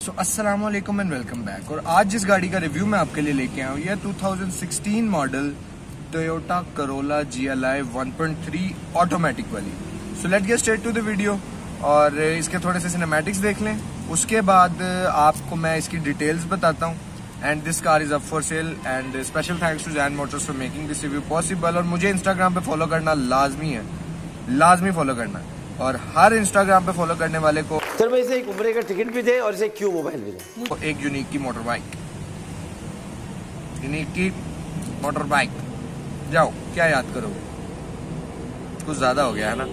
अस्सलाम वालेकुम and welcome back. और आज जिस गाड़ी का रिव्यू मैं आपके लिए लेके आया हूँ यह 2016 model Toyota Corolla GLI 1.3 automatic वाली। So let's get straight to the video और इसके थोड़े से सिनेमैटिक्स देख लें। उसके बाद आपको मैं इसकी डिटेल्स बताता हूँ। And this car is up for sale and special thanks to Jain motors for making this review possible. और मुझे इंस्टाग्राम पे फॉलो करना लाजमी फॉलो करना, और हर इंस्टाग्राम पे फॉलो करने वाले को सर भाई इसे एक उम्रे का टिकट भी दे और इसे क्यू मोबाइल भी दे। एक यूनिक की मोटर बाइक जाओ, क्या याद करोगे? कुछ ज्यादा हो गया है ना।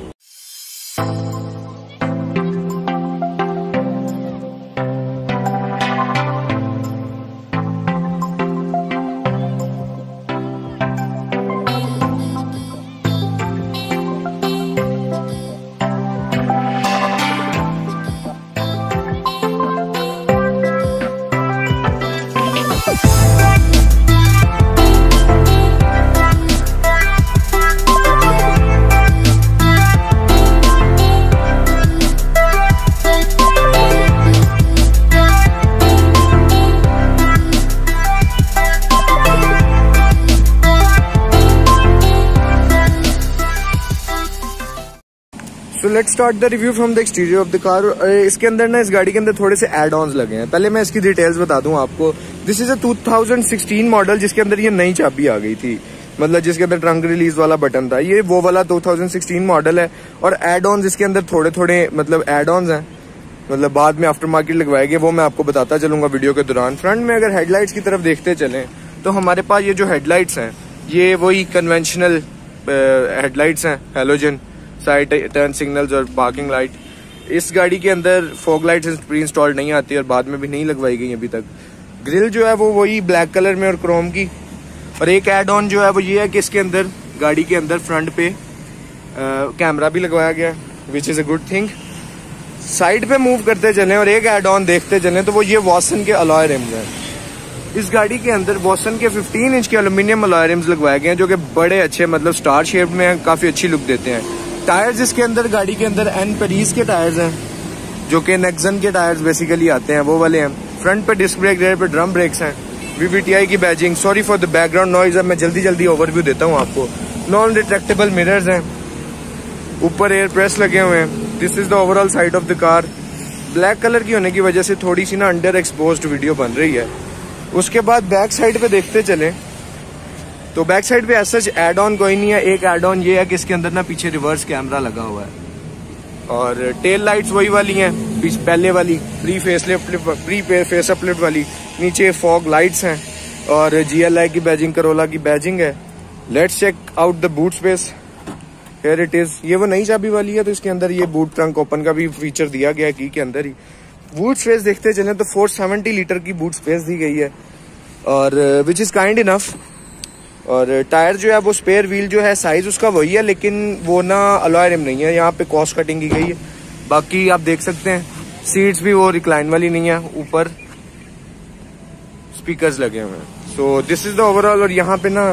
So let's start the review from the exterior of the car। इसके अंदर ना, इस गाड़ी के अंदर थोड़े से एड ऑन्स लगे हैं। पहले मैं इसकी डिटेल्स बता दूं आपको। दिस इज अ 2016 मॉडल जिसके अंदर ये नई चाबी आ गई थी, मतलब जिसके अंदर ट्रंक रिलीज वाला बटन था। ये वो वाला 2016 मॉडल है। और एड ऑन्स इसके अंदर थोड़े मतलब एड ऑन्स हैं, मतलब बाद में आफ्टर मार्केट लगवाए गए, वो मैं आपको बताता चलूंगा वीडियो के दौरान। फ्रंट में अगर हेडलाइट्स की तरफ देखते चलें तो हमारे पास ये जो हेडलाइट्स हैं ये वही कन्वेंशनल हेडलाइट्स हैं, हेलोजन, साइड टर्न सिग्नल्स और पार्किंग लाइट। इस गाड़ी के अंदर फॉग लाइट्स प्री इंस्टॉल्ड नहीं आती और बाद में भी नहीं लगवाई गई अभी तक। ग्रिल जो है वो वही ब्लैक कलर में और क्रोम की। और एक एड ऑन जो है वो ये है कि इसके अंदर, गाड़ी के अंदर फ्रंट पे कैमरा भी लगवाया गया, which is a good thing. Side पे मूव करते चलें और एक एड ऑन देखते चलें तो वो ये वॉसन के अलॉय रिम्स हैं। इस गाड़ी के अंदर वॉसन के 15 इंच के एल्यूमिनियम अलॉय रिम्स लगवाए गए हैं, जो कि बड़े अच्छे, मतलब स्टार शेप में हैं, काफी अच्छी लुक देते हैं। टायर्स इसके अंदर, गाड़ी के अंदर एन पेरिस के टायर्स हैं, जो कि नेक्सन के टायर्स बेसिकली आते हैं, वो वाले हैं। फ्रंट पे डिस्क ब्रेक, रेयर पे ड्रम ब्रेक्स हैं। VVTi की badging. Sorry for the background noise. अब मैं जल्दी ओवरव्यू देता हूँ आपको। नॉन रिट्रैक्टेबल मिरर्स हैं, ऊपर एयर प्रेस लगे हुए हैं। This is the overall side of the car. Black colour की होने की वजह से थोड़ी सी ना अंडर एक्सपोज्ड वीडियो बन रही है। उसके बाद बैक साइड पे देखते चलें तो बैक साइड पे सच एड ऑन कोई नहीं है। एक एड ऑन ये है कि इसके अंदर ना पीछे रिवर्स कैमरा लगा हुआ है, और टेल लाइट्स वही वाली हैं, पहले वाली प्री फेस अप लिफ्ट वाली। नीचे फॉग लाइट्स हैं और GLI की बैजिंग, करोला की बैजिंग है। Let's check out the boot space. Here it is. ये वो नई चाबी वाली है, तो इसके अंदर ये बूट ट्रंक ओपन का भी फीचर दिया गया है की के अंदर ही। बूट स्पेस देखते चलें तो 470 लीटर की बूट स्पेस दी गई है, और विच इज काइंड इनफ। और टायर जो है वो स्पेयर व्हील जो है साइज उसका वही है, लेकिन वो ना अलॉय रिम नहीं है, यहाँ पे कॉस्ट कटिंग की गई है। बाकी आप देख सकते हैं सीट्स भी वो रिक्लाइन वाली नहीं है, ऊपर स्पीकर्स लगे हुए हैं। So this is the overall. और यहाँ पे ना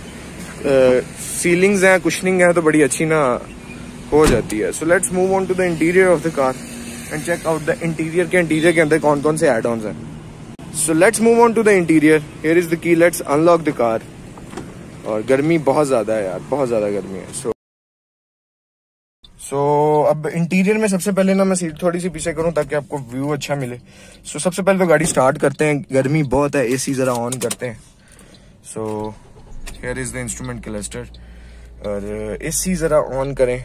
सीलिंग्स हैं, कुशनिंग है, तो बड़ी अच्छी ना हो जाती है। So let's move on to the interior of the car and check out the interior के अंदर कौन कौन से एड ऑन्स हैं। So let's move on to the interior. Here is the key. Let's unlock the car. और गर्मी बहुत ज्यादा है यार, बहुत ज्यादा गर्मी है। सो अब इंटीरियर में सबसे पहले ना मैं सीट थोड़ी सी पीछे करूं ताकि आपको व्यू अच्छा मिले। सो सबसे पहले तो गाड़ी स्टार्ट करते हैं, गर्मी बहुत है, AC जरा ऑन करते हैं। So here is the instrument cluster, और AC जरा ऑन करें।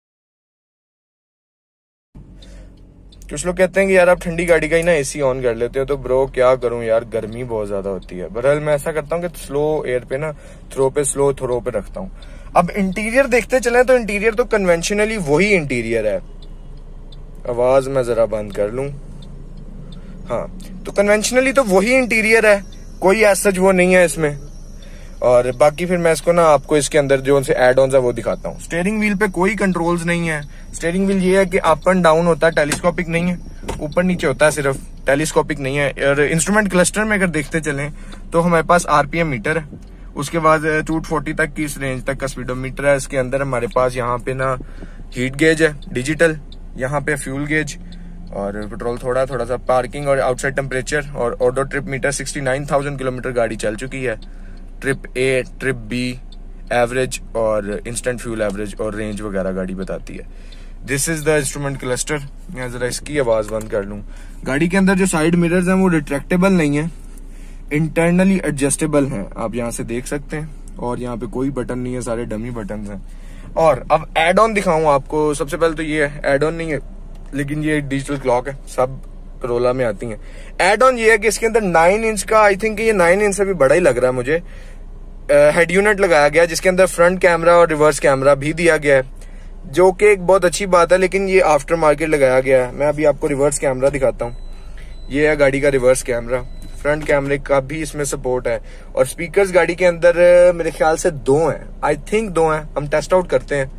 कुछ लोग कहते हैं कि यार आप ठंडी गाड़ी का ही ना AC ऑन कर लेते हो, तो ब्रो क्या करूं यार, गर्मी बहुत ज्यादा होती है। बहरहाल मैं ऐसा करता हूं कि स्लो एयर पे ना, थ्रो पे रखता हूं। अब इंटीरियर देखते चले तो इंटीरियर तो कन्वेंशनली वही इंटीरियर है। आवाज मैं जरा बंद कर लूं। हाँ, तो कन्वेंशनली तो वही इंटीरियर है, कोई ऐसा वो नहीं है इसमें। और बाकी फिर मैं इसको ना आपको इसके अंदर जो उनसे एड ऑन्स है वो दिखाता हूँ। स्टीयरिंग व्हील पे कोई कंट्रोल्स नहीं है। स्टीयरिंग व्हील ये है कि अप एंड डाउन होता है, टेलीस्कोपिक नहीं है, ऊपर नीचे होता है सिर्फ, टेलीस्कोपिक नहीं है। और इंस्ट्रूमेंट क्लस्टर में अगर देखते चलें तो हमारे पास RPM मीटर है, उसके बाद 240 तक की इस रेंज तक का स्पीडोमीटर है। इसके अंदर हमारे पास यहाँ पे ना हीट गेज है डिजिटल, यहाँ पे फ्यूल गेज, और पेट्रोल थोड़ा सा, पार्किंग और आउटसाइड टेम्परेचर और ऑडो ट्रिप मीटर 69,000 किलोमीटर गाड़ी चल चुकी है। Trip A, trip B, average और इंस्टेंट फ्यूल एवरेज और रेंज वगैरह गाड़ी बताती है। This is the instrument cluster. मैं जरा इसकी आवाज बंद कर लूं। गाड़ी के अंदर जो साइड मिरर्स हैं वो रिट्रैक्टेबल नहीं है, इंटरनली एडजस्टेबल हैं, आप यहाँ से देख सकते हैं। और यहाँ पे कोई बटन नहीं है, सारे डमी बटन हैं। और अब एड ऑन दिखाऊं आपको। सबसे पहले तो ये है, एड ऑन नहीं है लेकिन ये डिजिटल क्लॉक है, सब करोला में आती है। एड ऑन ये है कि इसके अंदर 9 इंच का, आई थिंक ये 9 इंच से भी बड़ा ही लग रहा है मुझे, हेड यूनिट लगाया गया, जिसके अंदर फ्रंट कैमरा और रिवर्स कैमरा भी दिया गया है, जो कि एक बहुत अच्छी बात है। लेकिन ये आफ्टर मार्केट लगाया गया है। मैं अभी आपको रिवर्स कैमरा दिखाता हूँ। ये है गाड़ी का रिवर्स कैमरा, फ्रंट कैमरे का भी इसमें सपोर्ट है। और स्पीकर्स गाड़ी के अंदर मेरे ख्याल से 2 हैं, आई थिंक 2 हैं। हम टेस्ट आउट करते हैं।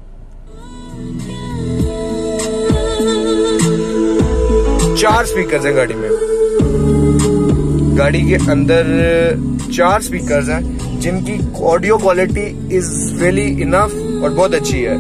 चार स्पीकर्स हैं गाड़ी में। गाड़ी के अंदर 4 स्पीकर्स हैं जिनकी audio quality is really enough और बहुत अच्छी है।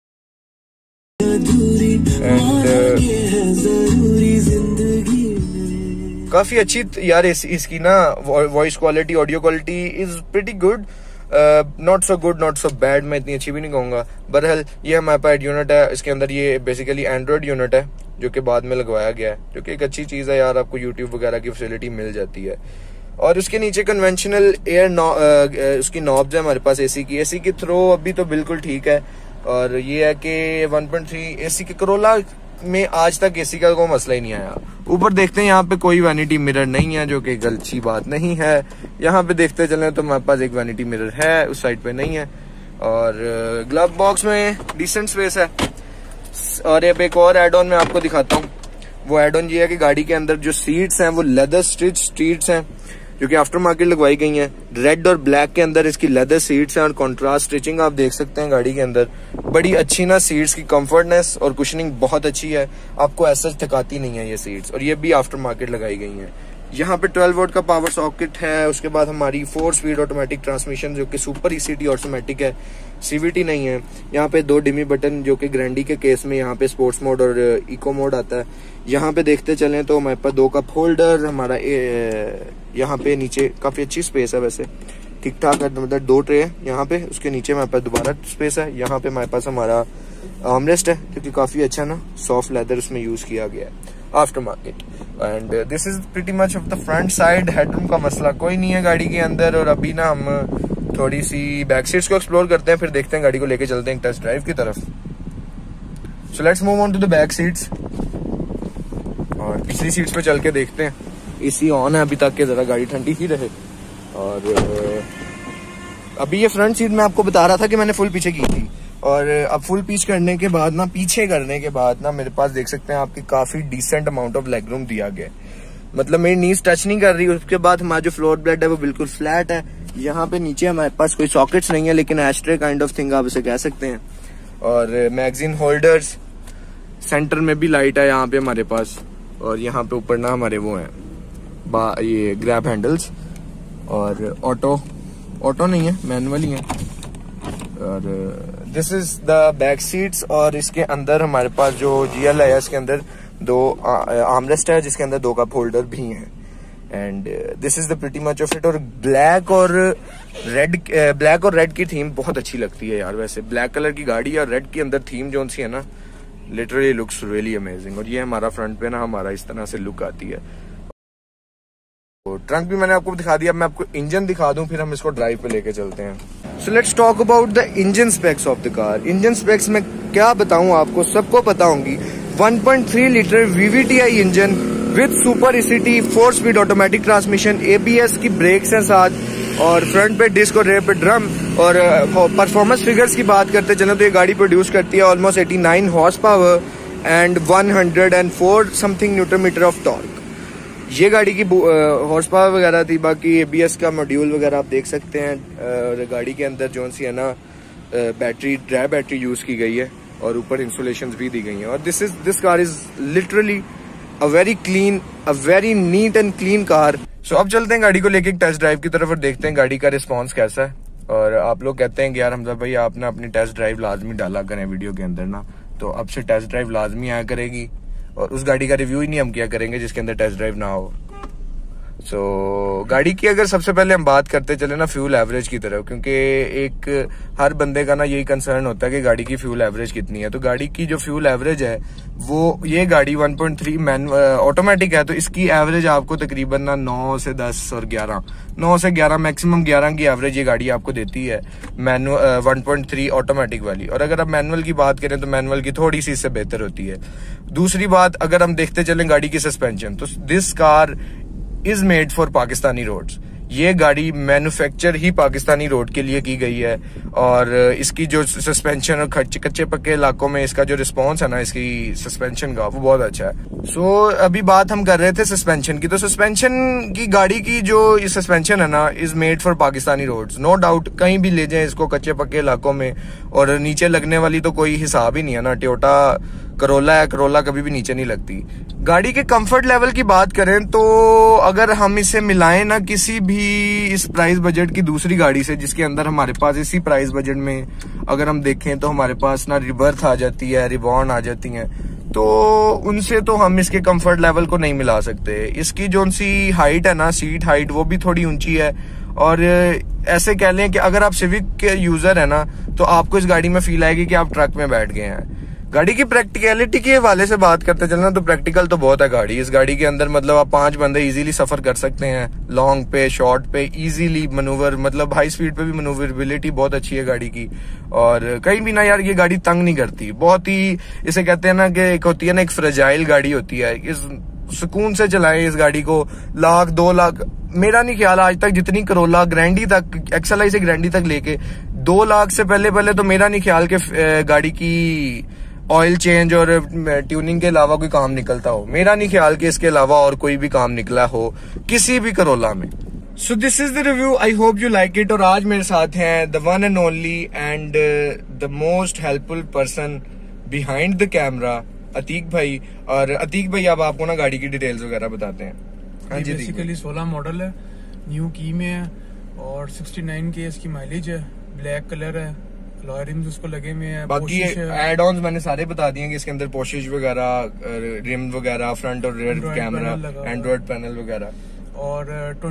काफी अच्छी यार इसकी ना voice quality, audio quality is pretty good, not so good not so bad, मैं इतनी अच्छी भी नहीं कहूंगा। बहरहाल ये हमारे पास यूनिट है। इसके अंदर ये बेसिकली एंड्रॉइड यूनिट है जो कि बाद में लगवाया गया है, जो कि एक अच्छी चीज है यार, आपको यूट्यूब वगैरह की फैसिलिटी मिल जाती है। और उसके नीचे कन्वेंशनल एयर उसकी नॉब्स है हमारे पास। एसी की थ्रो अभी तो बिल्कुल ठीक है। और ये है कि 1.3 एसी के करोला में आज तक एसी का कोई मसला ही नहीं आया। ऊपर देखते हैं, यहाँ पे कोई वैनिटी मिरर नहीं है, जो कि एक अच्छी बात नहीं है। यहाँ पे देखते चलें तो हमारे पास एक वैनिटी मिरर है, उस साइड पे नहीं है। और ग्लव बॉक्स में डिसेंट स्पेस है। और अब एक और एड ऑन मैं आपको दिखाता हूँ। वो एड ऑन ये है कि गाड़ी के अंदर जो सीट्स हैं वो लेदर स्टिच सीट्स हैं, जो कि आफ्टर मार्केट लगवाई गई हैं। रेड और ब्लैक के अंदर इसकी लेदर सीट्स हैं और कॉन्ट्रास्ट स्टिचिंग आप देख सकते हैं गाड़ी के अंदर। बड़ी अच्छी ना सीट्स की कंफर्टनेस और कुशनिंग बहुत अच्छी है, आपको ऐसा थकाती नहीं है ये सीट्स। और ये भी आफ्टर मार्केट लगाई गई हैं। यहाँ पे 12 वोल्ट का पावर सॉकेट है। उसके बाद हमारी 4 स्पीड ऑटोमेटिक ट्रांसमिशन जो कि सुपर ईसीटी ऑटोमेटिक है, सीवीटी नहीं है। यहाँ पे 2 डिमी बटन, जो कि ग्रैंडी के केस में यहाँ पे स्पोर्ट्स मोड और इको मोड आता है। यहाँ पे देखते चलें तो हमारे पास 2 कप होल्डर, हमारा यहाँ पे नीचे काफी अच्छी स्पेस है, वैसे ठीक ठाक है, मतलब 2 ट्रे है यहाँ पे। उसके नीचे हमारे पास दोबारा स्पेस है। यहाँ पे हमारे पास हमारा आर्मरेस्ट है, क्योंकि काफी अच्छा ना सॉफ्ट लेदर उसमें यूज किया गया है aftermarket. And this is pretty much of the front side. Headroom का मसला कोई नहीं है गाड़ी के अंदर। और अभी ना हम थोड़ी सी बैक सीट्स को एक्सप्लोर करते हैं, फिर देखते हैं गाड़ी को लेके चलते हैं टेस्ट ड्राइव की तरफ। So let's move on to the back seats और पिछली सीट्स पे चल के देखते हैं। एसी ऑन है अभी तक के, जरा गाड़ी ठंडी ही रहे। और अभी ये फ्रंट सीट मैं आपको बता रहा था कि मैंने फुल पीछे की थी। और अब फुल पीछे करने के बाद ना मेरे पास देख सकते हैं आपकी काफी decent amount of legroom दिया गया है। मतलब मेरी नीज टच नहीं कर रही। उसके बाद हमारा जो फ्लोर ब्लेड है वो बिल्कुल फ्लैट है। यहाँ पे नीचे हमारे पास कोई सॉकेट्स नहीं है, लेकिन एस्ट्रे काइंड ऑफ थिंग आप इसे कह सकते हैं। और मैगजीन होल्डर्स, सेंटर में भी लाइट है यहाँ पे हमारे पास। और यहाँ पे ऊपर ना हमारे वो हैं ये ग्रैब हैंडल्स। और ऑटो नहीं है, मैनुअल ही है। और this is the back seats. और इसके अंदर हमारे पास जो GL है इसके अंदर 2 आर्मरेस्ट है, जिसके अंदर 2 कप होल्डर भी हैं। And this is the pretty much of it. और ब्लैक और रेड की थीम बहुत अच्छी लगती है यार। वैसे ब्लैक कलर की गाड़ी और रेड के अंदर थीम जो सी है ना, लिटरली लुक्स रियली अमेजिंग। और ये हमारा फ्रंट पे ना हमारा इस तरह से लुक आती है। ट्रंक भी मैंने आपको दिखा दिया। मैं आपको इंजन दिखा दूं, फिर हम इसको ड्राइव पे लेके चलते हैं। So let's talk about the engine specs of the car. Engine specs में क्या बताऊं आपको, सबको पता होंगी। 1.3 litre VVTi engine with super ECT 4 speed automatic transmission, ABS की ब्रेक्स हैं साथ, और फ्रंट पे डिस्क और रेयर पे ड्रम। और परफॉर्मेंस फिगर्स की बात करते चले तो ये गाड़ी प्रोड्यूस करती है almost 89 horsepower and 104 something newton metre of torque. ये गाड़ी की हॉर्स पावर वगैरह थी। बाकी ABS का मॉड्यूल वगैरह आप देख सकते हैं। और गाड़ी के अंदर जो सी है ना ड्राई बैटरी यूज की गई है और ऊपर इंसुलेशन भी दी गई हैं। और this car is literally a very neat and clean car. So अब चलते हैं गाड़ी को लेके टेस्ट ड्राइव की तरफ और देखते हैं गाड़ी का रिस्पॉन्स कैसा है। और आप लोग कहते हैं कि यार हमजा भाई आप ना अपनी टेस्ट ड्राइव लाजमी डाला करें वीडियो के अंदर ना, तो अब से टेस्ट ड्राइव लाजमी आया करेगी। और उस गाड़ी का रिव्यू ही नहीं हम किया करेंगे जिसके अंदर टेस्ट ड्राइव ना हो। सो गाड़ी की अगर सबसे पहले हम बात करते चले ना फ्यूल एवरेज की तरफ, क्योंकि एक हर बंदे का ना यही कंसर्न होता है कि गाड़ी की फ्यूल एवरेज कितनी है। तो गाड़ी की जो फ्यूल एवरेज है वो, ये गाड़ी 1.3 ऑटोमेटिक है, तो इसकी एवरेज आपको तकरीबन ना 9 से 10 और 11, 9 से 11 मैक्सिमम 11 की एवरेज ये गाड़ी आपको देती है 1.3 ऑटोमेटिक वाली। और अगर आप मैनुअल की बात करें तो मैनुअल की थोड़ी सी इससे बेहतर होती है। दूसरी बात, अगर हम देखते चलें गाड़ी की सस्पेंशन, तो this car is made for Pakistani roads. ये गाड़ी मैन्युफैक्चर ही पाकिस्तानी रोड के लिए की गई है, और इसकी जो सस्पेंशन और कच्चे पक्के इलाकों में इसका जो रिस्पांस है ना इसकी सस्पेंशन का, वो बहुत अच्छा है। सो अभी बात हम कर रहे थे सस्पेंशन की, तो सस्पेंशन की गाड़ी की जो सस्पेंशन है ना is made for Pakistani roads, no doubt. कहीं भी ले जाएं इसको कच्चे पक्के इलाकों में, और नीचे लगने वाली तो कोई हिसाब ही नहीं है ना। टोयोटा करोला है, करोला कभी भी नीचे नहीं लगती। गाड़ी के कंफर्ट लेवल की बात करें तो अगर हम इसे मिलाएं ना किसी भी इस प्राइस बजट की दूसरी गाड़ी से, जिसके अंदर हमारे पास इसी प्राइस बजट में अगर हम देखें तो हमारे पास ना रिबर्थ आ जाती है, रिबॉर्न आ जाती हैं, तो उनसे तो हम इसके कंफर्ट लेवल को नहीं मिला सकते। इसकी जो सी हाइट है ना, सीट हाइट, वो भी थोड़ी ऊंची है, और ऐसे कह लें कि अगर आप सिविक के यूजर है ना तो आपको इस गाड़ी में फील आएगी कि आप ट्रक में बैठ गए हैं। गाड़ी की प्रैक्टिकलिटी के हवाले से बात करते चलना तो प्रैक्टिकल तो बहुत है गाड़ी। इस गाड़ी के अंदर मतलब आप 5 बंदे इजीली सफर कर सकते हैं, लॉन्ग पे, शॉर्ट पे, इजीली मनूवर, मतलब हाई स्पीड पे भी मनूवरेबिलिटी बहुत अच्छी है गाड़ी की। और कहीं भी ना यार ये गाड़ी तंग नहीं करती, बहुत ही इसे कहते हैं ना कि एक होती है ना एक फ्रेजाइल गाड़ी होती है। इस सुकून से चलाएं इस गाड़ी को, 1 लाख 2 लाख, मेरा नहीं ख्याल आज तक जितनी करोला ग्रैंडी तक, एक्सएलआई से ग्रैंडी तक लेके 2 लाख से पहले तो मेरा नहीं ख्याल कि गाड़ी की ऑयल चेंज और ट्यूनिंग के अलावा कोई काम निकलता हो। मेरा नहीं ख्याल कि इसके अलावा और कोई भी काम निकला हो किसी भी करोला में। So this is the review, I hope you like it. और आज मेरे साथ हैं the one and only and the most helpful person behind the camera, Atiq भाई। और अतीक भाई अब आपको ना गाड़ी की डिटेल्स वगैरह बताते हैं। हाँ जी, बेसिकली 16 मॉडल है, न्यू की में है, और 69 के इसकी माइलेज है, ब्लैक कलर है, रिम्स उसको लगे हुए हैं। बाकी एड ऑन्स मैंने सारे बता दिए कि इसके अंदर पोशिश वगैरह, रिम वगैरह, फ्रंट और रियर कैमरा, एंड्रॉइड पैनल वगैरह। और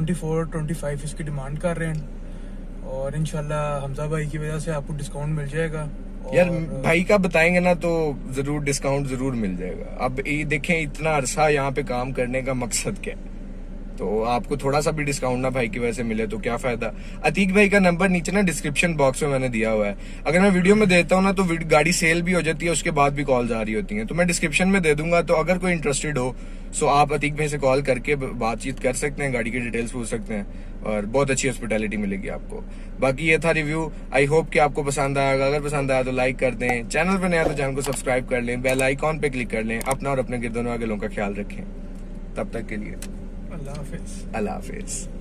24-25 इसकी डिमांड कर रहे हैं, और इंशाल्लाह हमजा भाई की वजह से आपको डिस्काउंट मिल जाएगा। यार भाई का बताएंगे ना तो जरूर डिस्काउंट जरूर मिल जाएगा। अब ये देखें इतना अरसा यहाँ पे काम करने का मकसद क्या है, तो आपको थोड़ा सा भी डिस्काउंट ना भाई की वजह से मिले तो क्या फायदा। अतीक भाई का नंबर नीचे ना डिस्क्रिप्शन बॉक्स में मैंने दिया हुआ है। अगर मैं वीडियो में देता हूँ ना तो गाड़ी सेल भी हो जाती है, उसके बाद भी कॉल्स आ रही होती हैं, तो मैं डिस्क्रिप्शन में दे दूंगा। तो अगर कोई इंटरेस्टेड हो सो आप अतीक भाई से कॉल करके बातचीत कर सकते हैं, गाड़ी की डिटेल्स पूछ सकते हैं, और बहुत अच्छी हॉस्पिटैलिटी मिलेगी आपको। बाकी ये था रिव्यू, आई होप कि आपको पसंद आएगा। अगर पसंद आया तो लाइक कर दें, चैनल पर नया तो चैनल को सब्सक्राइब कर लें, बेल आइकॉन पे क्लिक कर लें। अपना और अपने गिरदोनों वालों का ख्याल रखें। तब तक के लिए अल्लाह हाफिज। अल्लाह हाफिज।